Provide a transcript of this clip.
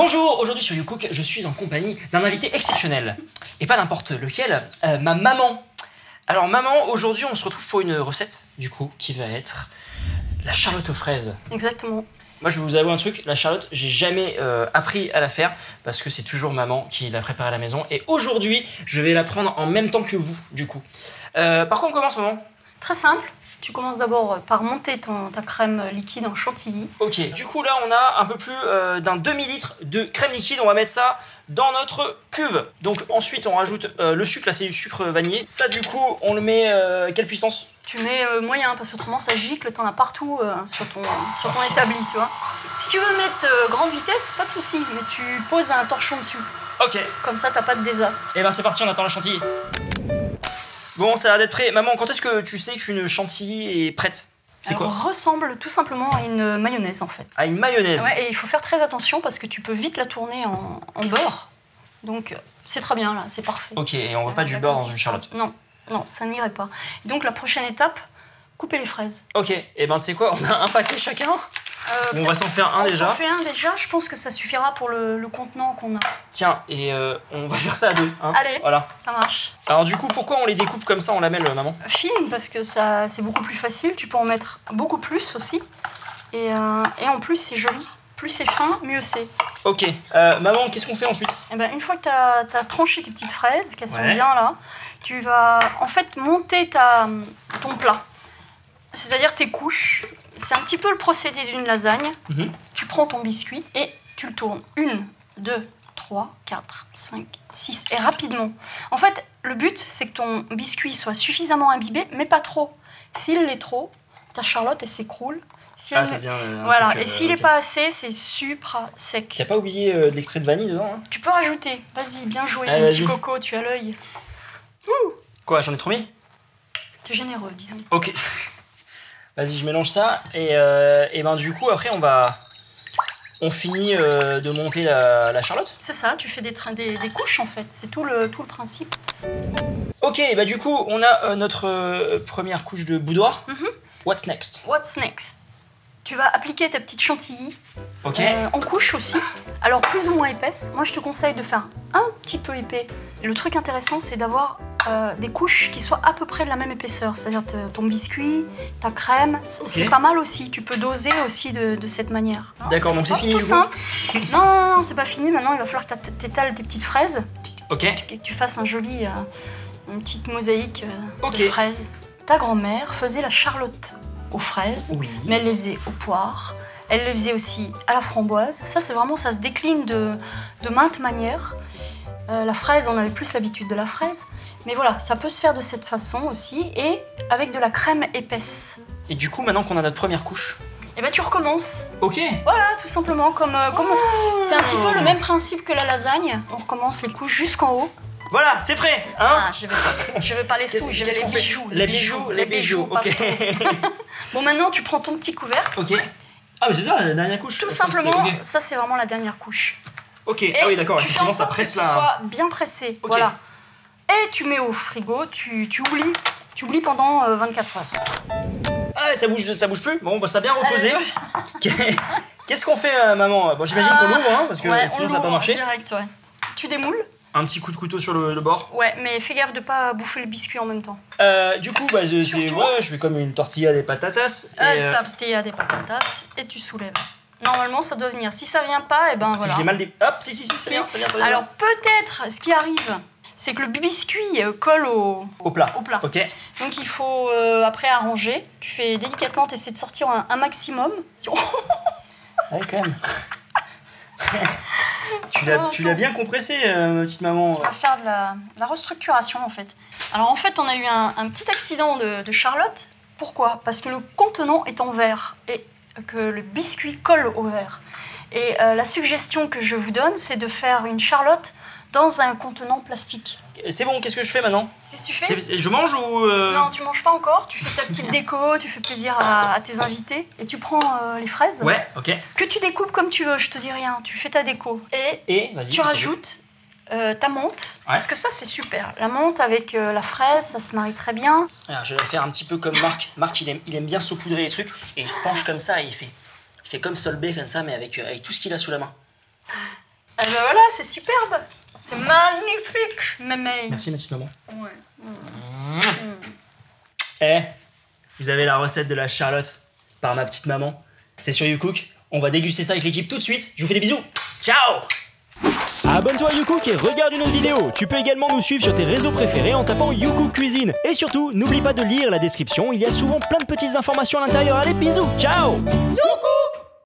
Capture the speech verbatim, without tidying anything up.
Bonjour, aujourd'hui sur YouCook, je suis en compagnie d'un invité exceptionnel. Et pas n'importe lequel, euh, ma maman. Alors maman, aujourd'hui on se retrouve pour une recette, du coup, qui va être la charlotte aux fraises. Exactement. Moi je vais vous avouer un truc, la charlotte, j'ai jamais euh, appris à la faire parce que c'est toujours maman qui la prépare à la maison. Et aujourd'hui, je vais la prendre en même temps que vous, du coup. Euh, par quoi on commence, maman? Très simple. Tu commences d'abord par monter ton, ta crème liquide en chantilly. Ok, du coup là on a un peu plus euh, d'un demi-litre de crème liquide, on va mettre ça dans notre cuve. Donc ensuite on rajoute euh, le sucre, là c'est du sucre vanillé. Ça du coup on le met euh, quelle puissance? Tu mets euh, moyen parce qu'autrement ça gicle, t'en as partout euh, sur, ton, sur ton établi, tu vois. Si tu veux mettre euh, grande vitesse, pas de souci, mais tu poses un torchon dessus. Ok. Comme ça t'as pas de désastre. Et ben c'est parti, on attend le chantilly. Bon, ça a l'air d'être prêt. Maman, quand est-ce que tu sais qu'une chantilly est prête? C'est quoi? Ressemble tout simplement à une mayonnaise en fait. À une mayonnaise. Ouais, et il faut faire très attention parce que tu peux vite la tourner en, en beurre. Donc c'est très bien là, c'est parfait. Ok, et on veut pas du beurre dans une charlotte? Non, non, ça n'irait pas. Donc la prochaine étape, couper les fraises. Ok, et ben tu sais quoi, on a un paquet chacun. Euh, on va s'en faire un on déjà. On s'en fait un déjà, je pense que ça suffira pour le, le contenant qu'on a. Tiens, et euh, on va faire ça à deux. Hein. Allez, voilà. Ça marche. Alors du coup, pourquoi on les découpe comme ça en lamelles, maman? Fine, parce que ça c'est beaucoup plus facile, tu peux en mettre beaucoup plus aussi. Et, euh, et en plus, c'est joli. Plus c'est fin, mieux c'est. Ok. Euh, maman, qu'est-ce qu'on fait ensuite? Eh ben, une fois que tu as, as tranché tes petites fraises, qu'elles sont ouais. bien là, tu vas en fait monter ta, ton plat. C'est-à-dire tes couches. C'est un petit peu le procédé d'une lasagne. Mm-hmm. Tu prends ton biscuit et tu le tournes. Une, deux, trois, quatre, cinq, six. Et rapidement. En fait, le but, c'est que ton biscuit soit suffisamment imbibé, mais pas trop. S'il l'est trop, ta charlotte, elle s'écroule. Si ah, elle... ça devient un Voilà, truc, et euh, s'il n'est okay. pas assez, c'est supra sec. T'as pas oublié euh, de l'extrait de vanille dedans hein? Tu peux rajouter. Vas-y, bien joué, ah, mon vas petit coco, tu as l'œil. Quoi, j'en ai trop mis? T'es généreux, disons. Ok. Vas-y, je mélange ça. Et, euh, et ben du coup, après, on va... On finit euh, de monter la, la charlotte? C'est ça, tu fais des, des, des couches, en fait. C'est tout le, tout le principe. Ok, bah du coup, on a euh, notre euh, première couche de boudoir. Mm-hmm. What's next? What's next? Tu vas appliquer ta petite chantilly. Ok. Euh, en couche aussi. Alors, plus ou moins épaisse. Moi, je te conseille de faire un petit peu épais. Et le truc intéressant, c'est d'avoir euh, des couches qui soient à peu près de la même épaisseur. C'est-à-dire ton biscuit, ta crème. Okay. C'est pas mal aussi. Tu peux doser aussi de, de cette manière. D'accord, donc c'est fini tout du simple. non, non, non, c'est pas fini. Maintenant, il va falloir que tu étales tes petites fraises. Ok. Et que tu fasses un joli, euh, une petite mosaïque euh, okay. de fraises. Ta grand-mère faisait la charlotte aux fraises, oui. mais elle les faisait aux poires. Elle les faisait aussi à la framboise. Ça, c'est vraiment, ça se décline de, de maintes manières. Euh, la fraise, on avait plus l'habitude de la fraise. Mais voilà, ça peut se faire de cette façon aussi, et avec de la crème épaisse. Et du coup, maintenant qu'on a notre première couche, eh ben, tu recommences. Ok. Voilà, tout simplement. Comme, euh, comme oh. C'est un petit peu le même principe que la lasagne. On recommence les couches jusqu'en haut. Voilà, c'est prêt, hein? Ah, je vais pas, je vais pas les sous, je vais les bijoux. Les bijoux, les bijoux, ok. Bon, maintenant, tu prends ton petit couvercle. Ok. Ah, mais c'est ça, la dernière couche. Tout simplement, okay. Ça, c'est vraiment la dernière couche. Ok, et ah oui, d'accord, effectivement, ça presse là. Que ce soit bien pressé, okay. Voilà. Et tu mets au frigo, tu, tu oublies, tu oublies pendant euh, vingt-quatre heures. Ah, ça bouge, ça bouge plus? Bon, bah, ça a bien reposé. Qu'est-ce qu'on fait, euh, maman? Bon, j'imagine euh, qu'on l'ouvre, hein, parce que ouais, sinon, ça n'a pas marché. Direct, ouais. Tu démoules. Un petit coup de couteau sur le, le bord. Ouais, mais fais gaffe de pas bouffer le biscuit en même temps. Euh, du coup, bah, je, ouais, je fais comme une tortilla des patatas. Et euh, tortilla des patatas, et tu soulèves. Normalement, ça doit venir. Si ça vient pas, et eh ben si voilà. Si je l'ai mal dé... Hop, si, si, si, ça vient, ça vient, ça vient. Alors, peut-être, ce qui arrive, c'est que le biscuit colle au... Au plat. Au plat. Ok. Donc, il faut, euh, après, arranger. Tu fais délicatement, tu essaies de sortir un, un maximum. Ouais, quand même. Tu l'as, tu l'as bien compressé, euh, petite maman. On va faire de la, de la restructuration, en fait. Alors, en fait, on a eu un, un petit accident de, de Charlotte. Pourquoi? Parce que le contenant est en verre et que le biscuit colle au verre. Et euh, la suggestion que je vous donne, c'est de faire une Charlotte dans un contenant plastique. C'est bon, qu'est-ce que je fais maintenant? Qu'est-ce que tu fais? C'est, je mange ou... Euh... Non, tu manges pas encore. Tu fais ta petite déco, tu fais plaisir à, à tes invités. Et tu prends euh, les fraises. Ouais, ok. Que tu découpes comme tu veux, je te dis rien. Tu fais ta déco. Et, et vas-y, tu rajoutes euh, ta menthe. Ouais. Parce que ça, c'est super. La menthe avec euh, la fraise, ça se marie très bien. Alors, je vais faire un petit peu comme Marc. Marc, il aime, il aime bien saupoudrer les trucs. Et il se penche comme ça et il fait, il fait comme Solbay, comme ça, mais avec, avec tout ce qu'il a sous la main. Eh ben voilà, c'est superbe. C'est magnifique, mémé. Merci ma petite maman. Ouais. Mmh. Eh, vous avez la recette de la Charlotte par ma petite maman. C'est sur YouCook. On va déguster ça avec l'équipe tout de suite. Je vous fais des bisous. Ciao! Abonne-toi à YouCook et regarde une autre vidéo. Tu peux également nous suivre sur tes réseaux préférés en tapant YouCook Cuisine. Et surtout, n'oublie pas de lire la description, il y a souvent plein de petites informations à l'intérieur. Allez, bisous, ciao! YouCook!